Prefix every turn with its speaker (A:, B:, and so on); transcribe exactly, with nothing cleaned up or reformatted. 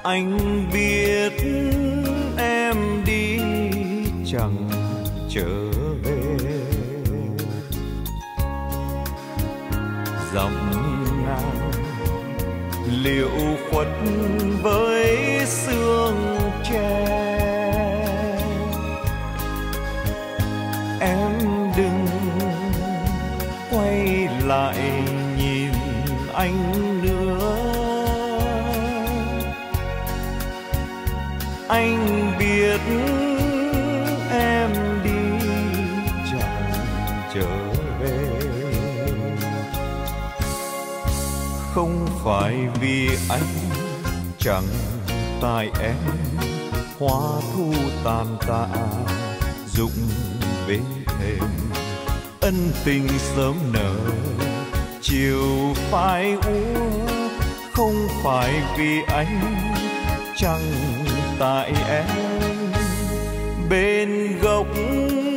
A: Anh biết em đi chẳng trở về, dòng ngang liệu khuất với sương tre. Em đừng quay lại nhìn anh nữa, anh biết em đi chẳng trở về. Không phải vì anh, chẳng tại em, hoa thu tàn tạ rụng bên thềm. Ân tình sớm nở chiều phai úa, không phải vì anh, chẳng tại em. Bên gốc